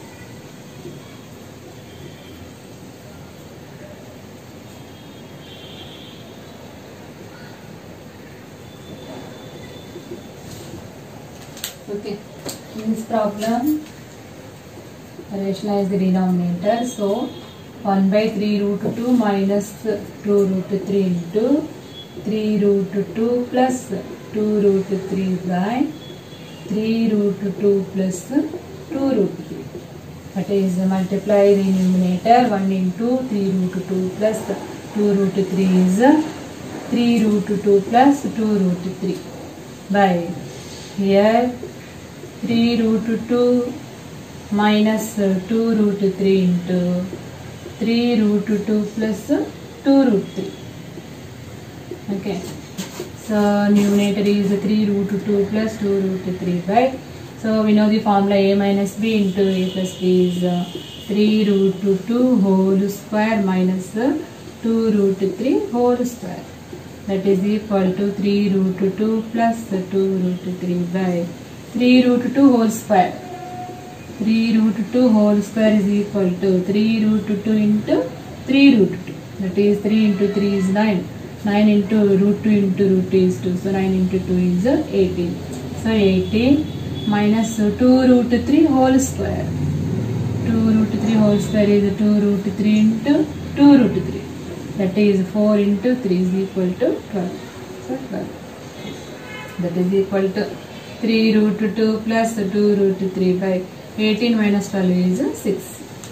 Okay, in this problem, rationalize the denominator. So 1 by 3 root 2 minus 2 root 3 into 3 root 2 plus 2 root 3 by 3 root 2 plus 2 root 3. That is multiply the numerator 1 into 3 root 2 plus 2 root 3 is 3 root 2 plus 2 root 3 by here 3 root 2 minus 2 root 3 into 3 root 2 plus 2 root 3. Okay. So numerator is 3 root 2 plus 2 root 3 by. So we know the formula a minus b into a plus b is 3 root 2 whole square minus 2 root 3 whole square. That is equal to 3 root 2 plus 2 root 3 by 3 root 2 whole square. 3 root 2 whole square is equal to 3 root 2 into 3 root 2. That is 3 into 3 is 9. 9 into root 2 into root is 2. So 9 into 2 is 18. So 18 minus 2 root 3 whole square. 2 root 3 whole square is 2 root 3 into 2 root 3. That is 4 into 3 is equal to 12. So 12. That is equal to 3 root 2 plus 2 root 3 by 18 minus 12 is 6.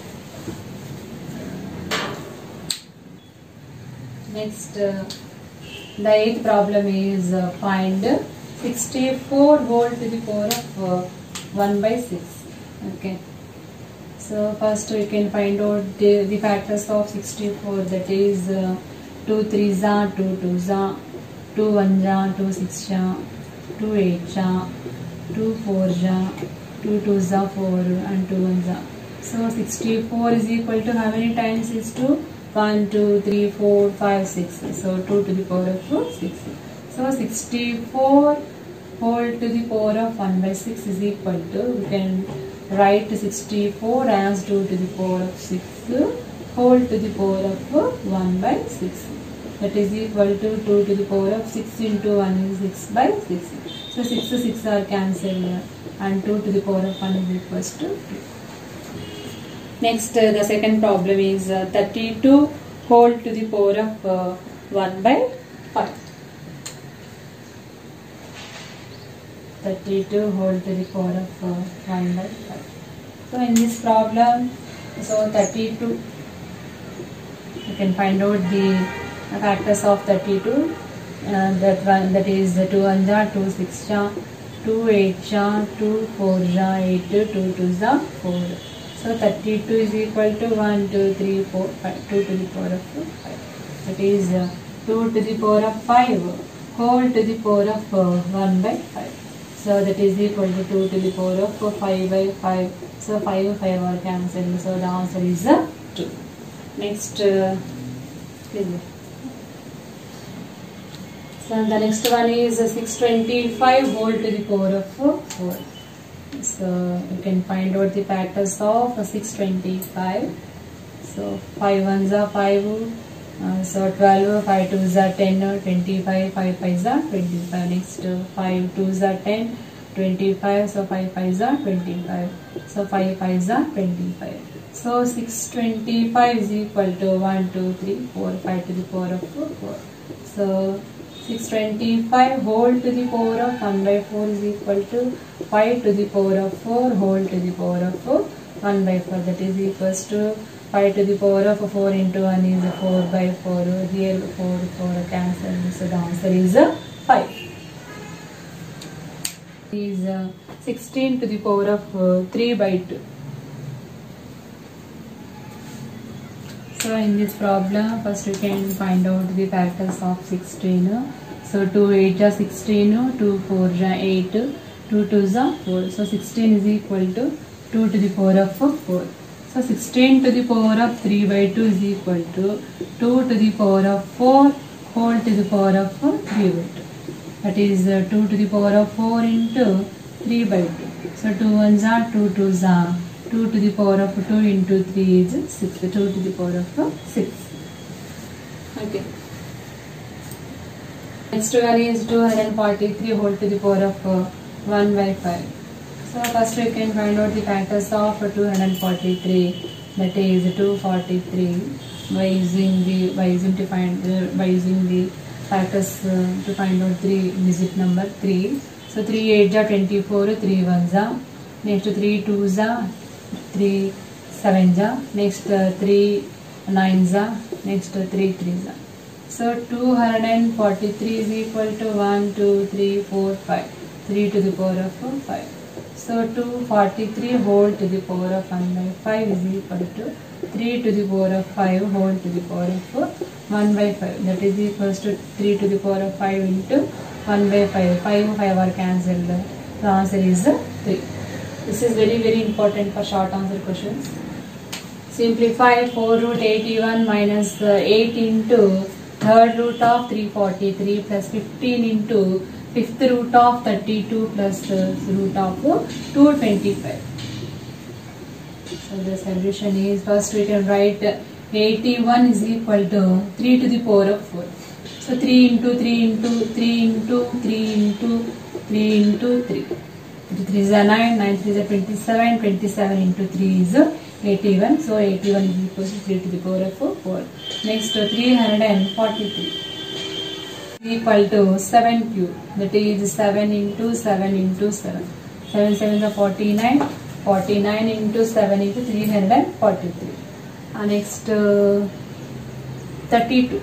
Next, the eighth problem is find 64 whole to the power of 1 by 6. Okay. So first we can find out the factors of 64. That is 2 3s are 2 2s are 2 1s are 2 6s are 2 8s are 2 4s are 2 2s are 4 and 2 1s are. So 64 is equal to how many times is 2? 1 2 3 4 5 6. So 2 to the power of 6. So 64 whole to the power of 1 by 6 is equal to, we can write 64 as 2 to the power of 6 whole to the power of 1 by 6. That is equal to 2 to the power of 6 into 1 is 6 by 6. So 6 to 6 are cancelled and 2 to the power of 1 is equals to 2. Next, the second problem is 32 whole to the power of 1 by 5. 32 whole to the power of 1 by 5. So in this problem, so 32, you can find out the factors of 32. That is 2 1s are 2 6s are 2 8s are 2 4s are 8 2 2s are 4. So 32 is equal to 1 2 3 4 5 2 to the power of 5. That is 2 to the power of 5 whole to the power of 1 by 5. So that is equal to 2 to the power of 5 by 5. So 5 are cancelled. So the answer is 2. Next, so the next one is 625 whole to the power of 4. So you can find out the factors of 625. So 5 1s are 5. So 12, 5 2s are 10, 25, 5 5s are 25. Next 5 2s are 10, 25. So 5 5s are 25. So 5 5s are 25. So 625 is equal to 1 2 3 4 5 to the power of 4. So 625 whole to the power of 1 by 4 is equal to 5 to the power of 4 whole to the power of 1 by 4. That is equals to 5 to the power of 4 into 1 is 4 by 4. Here 4 cancelled. So the answer is 5. Is 16 to the power of 3 by 2. So in this problem, first we can find out the factors of 16. So 2 8 are 16, 2 4 are 8, 2 2s are 4. So 16 is equal to 2 to the power of 4. So 16 to the power of 3 by 2 is equal to 2 to the power of 4 whole to the power of 3 by 2. That is 2 to the power of 4 into 3 by 2. So 2 1s are 2 2s are 2 to the power of 2 into 3 is 6. 2 to the power of 6. Okay. Next one is 243 whole to the power of 1 by 5. So first we can find out the factors of 243. That is 243 by using the factors to find out 3 digit number 3. So 3 8 ja 24, 3 1 ja, next 3 2 ja, 3 7 ja, next 3 9 ja, next 3 3 ja. So 243 is equal to 1 2 3 4 5, 3 to the power of 5. So 243 whole to the power of 1 by 5 is equal to 3 to the power of 5 whole to the power of 1 by 5. That is equals to 3 to the power of 5 into 1 by 5. 5 are cancelled. The answer is 3. This is very important for short answer questions. Simplify 4 root 81 minus 8 into third root of 343 plus 15 into fifth root of 32 plus root of 225. So the solution is, first we can write 81 is equal to 3 to the power of 4. So 3 into 3 into 3 into 3 into 3 into 3. 3 is 9, 9 3 is 27, 27 into 3 is 81. So 81 is equal to 3 to the power of 4. Next 343 equal to 7 cube. That is 7 into 7 into 7. 7 7 is 49. 49 into 7 into 343. Next 32.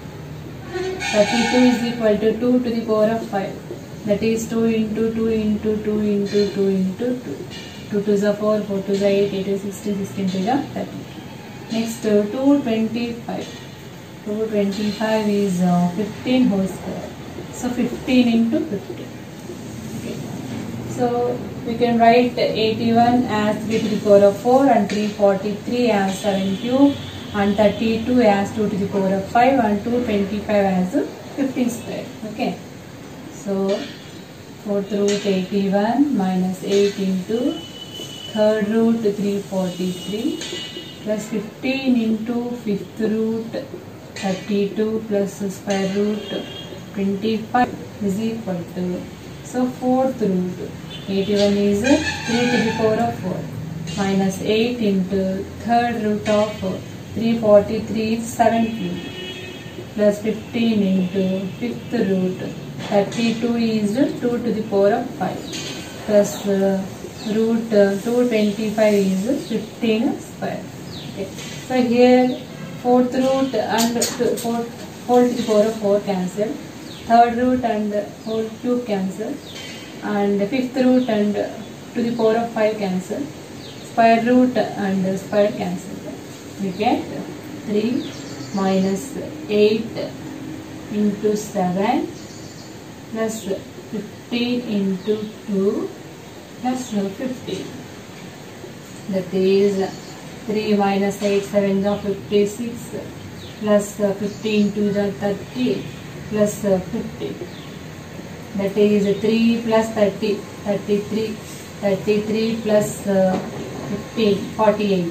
32 is equal to 2 to the power of 5. That is 2 into 2 into 2 into 2 into 2. 2 to the 4, 4 to the 8, 8 to 16, 16 to the 30. Next 225. 225 is 15 whole square. So 15 into 15. Okay. So we can write 81 as 3 to the power of 4 and 343 as 7 cube and 32 as 2 to the power of 5 and 225 as 15 square. Okay. So 4th root 81 minus 8 into third root 343 plus 15 into fifth root 32 plus square root 25 is equal to, so 4th root 81 is 3 to the power of 4 minus 8 into third root of 343 is 7 cube plus 15 into fifth root 32 is 2 to the power of 5 plus root 225 is 15 square. Okay. So here 4th root and 4 whole to the power of 4 cancel, third root and whole cube cancel, and fifth root and to the power of 5 cancel, square root and square cancel. We get 3 minus 8 into 7 plus 15 into 2 plus 15. That is 3 minus 8, 7 is 56 plus 15 2 is 30 plus 50. That is 3 plus 30, 33, 33 plus 15, 48.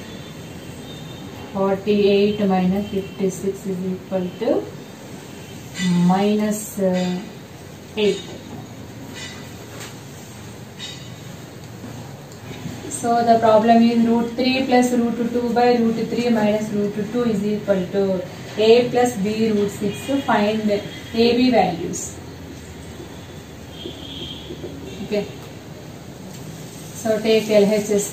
48 minus 56 is equal to minus 8. So the problem is root 3 plus root 2 by root 3 minus root 2 is equal to a plus b root 6. Find a, b values. Okay. So take LHS.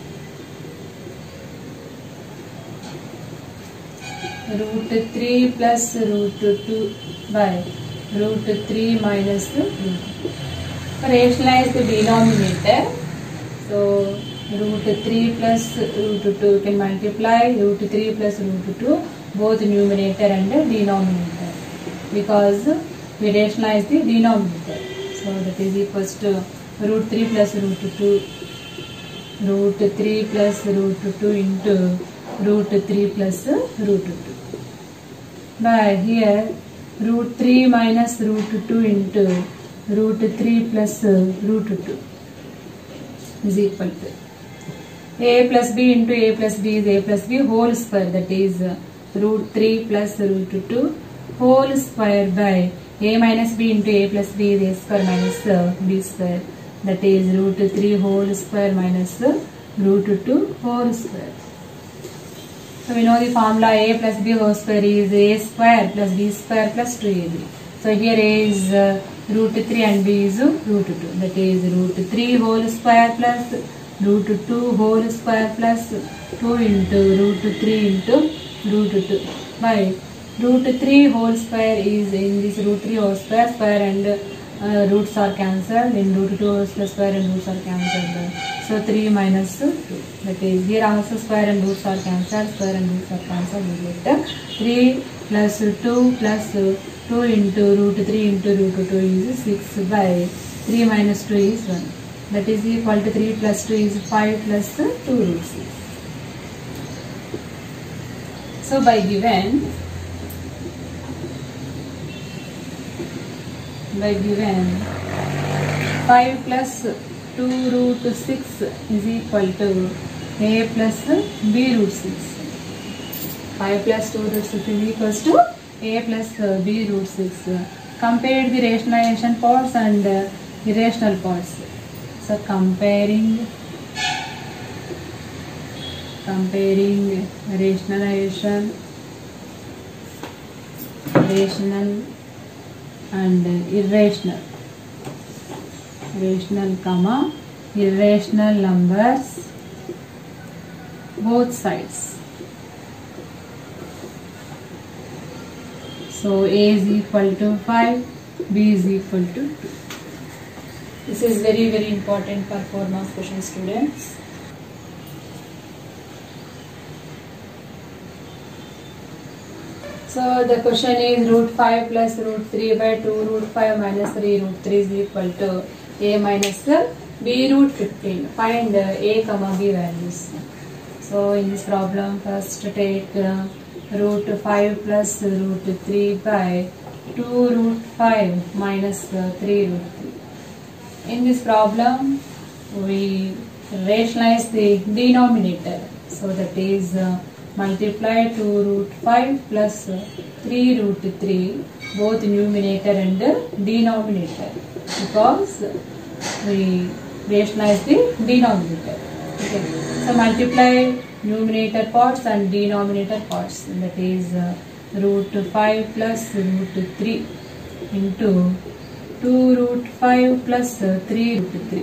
Root 3 plus root 2 by root 3 minus root 2. Rationalize the denominator. So root 3 plus root 2 can multiply root 3 plus root 2 both numerator and denominator, because we rationalize the denominator. So that is equals to root 3 plus root 2, root 3 plus root 2 into root 3 plus root 2. By here root 3 minus root 2 into root 3 plus root 2 is equal to a plus b into a plus b is a plus b whole square, that is root 3 plus root 2 whole square by a minus b into a plus b is a square minus b square, that is root 3 whole square minus root 2 whole square. So we know the formula a plus b whole square is a square plus b square plus 2ab. So here A is root 3 and B is root 2. That is root 3 whole square plus root 2 whole square plus 2 into root 3 into root 2 by root 3 whole square is in this root 3 whole square and roots are cancelled. In root 2 whole square and roots are cancelled. So 3 minus 2. That is here also square and roots are cancelled. Square and roots are cancelled. We get 3 plus 2 plus 2 into root 3 into root 2 is 6 by 3 minus 2 is 1. That is equal to 3 plus 2 is 5 plus 2 root 6. So by given 5 plus 2 root 6 is equal to A plus B root 6. 5 plus 2 root 6 is equals to A plus B root 6. Compare the rationalization parts and irrational parts. So comparing rationalization, rational and irrational. Rational comma irrational numbers both sides. So A is equal to 5, B is equal to 2. This is very, very important for 4 marks question, students. So the question is root 5 plus root 3 by 2 root 5 minus 3 root 3 is equal to A minus B root 15. Find A comma B values. So in this problem, first take root 5 plus root 3 by 2 root 5 minus 3 root 3. In this problem, we rationalize the denominator. So that is multiply 2 root 5 plus 3 root 3, both numerator and denominator, because we rationalize the denominator. Okay. So multiply numerator parts and denominator parts. That is root 5 plus root 3 into 2 root 5 plus 3 root 3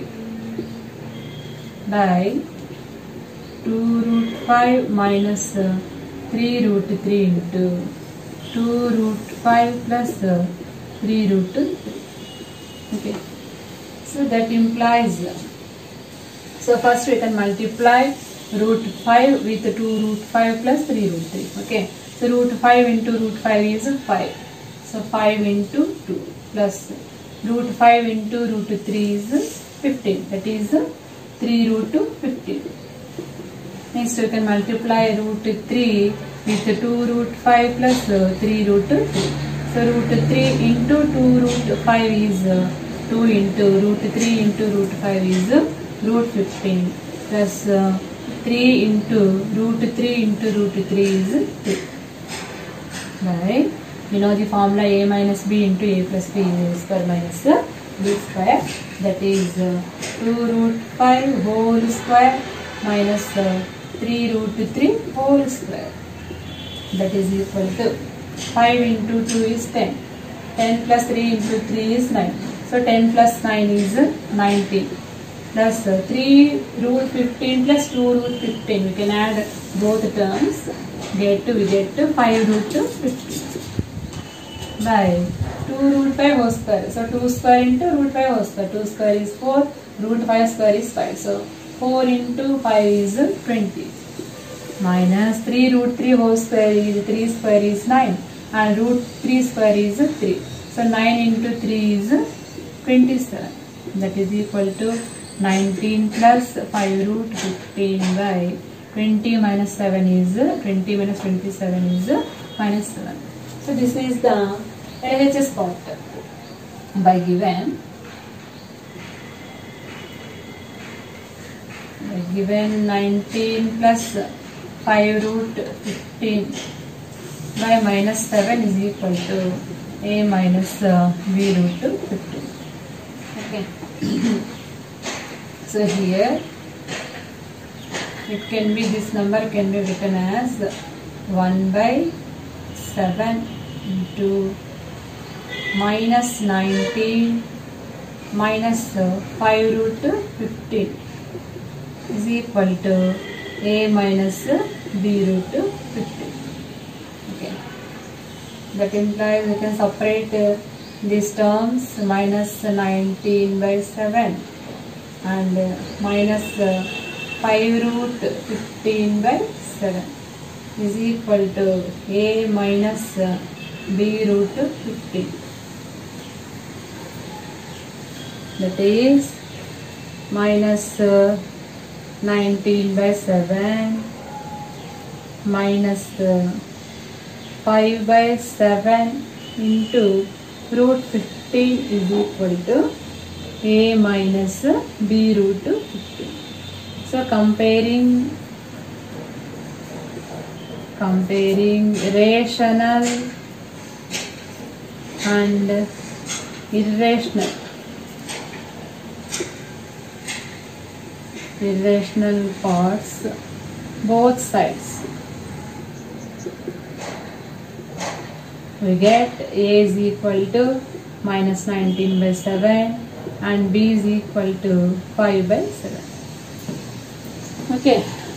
by 2 root 5 minus 3 root 3 into 2 root 5 plus 3 root 3. Okay. So that implies, so first we can multiply root 5 with 2 root 5 plus 3 root 3. Okay. So root 5 into root 5 is 5. So 5 into 2 plus root 5 into root 3 is 15. That is 3 root 15. Next we can multiply root 3 with 2 root 5 plus 3 root 2. So root 3 into 2 root 5 is 2 into root 3 into root 5 is root 15 plus 3 into root 3 into root 3 is 2. Right? You know the formula A minus B into A plus B is square minus B square. That is 2 root 5 whole square minus 3 root 3 whole square. That is equal to 5 into 2 is 10. 10 plus 3 into 3 is 9. So 10 plus 9 is 19. Plus 3 root 15 plus 2 root 15. We can add both terms. We get 5 root 15 by 2 root 5 whole square. So 2 square into root 5 whole square. 2 square is 4. Root 5 square is 5. So 4 into 5 is 20. Minus 3 root 3 whole square is 3 square is 9. And root 3 square is 3. So 9 into 3 is 27. That is equal to 19 plus 5 root 15 by 20 minus 7 is 20 minus 27 is minus 7. So this is the LHS part. By given 19 plus 5 root 15 by minus 7 is equal to A minus B root 15. Okay. So here it can be, this number can be written as 1 by 7 into minus 19 minus 5 root 15 is equal to a minus b root 15. Okay, that implies we can separate these terms. Minus 19 by 7 and minus 5 root 15 by 7 is equal to a minus b root 15. That is minus 19 by 7 minus 5 by 7 into root 15 is equal to a minus b root 15. So comparing rational and irrational parts, both sides, we get a is equal to minus 19 by 7 and b is equal to 5 by 7. Okay.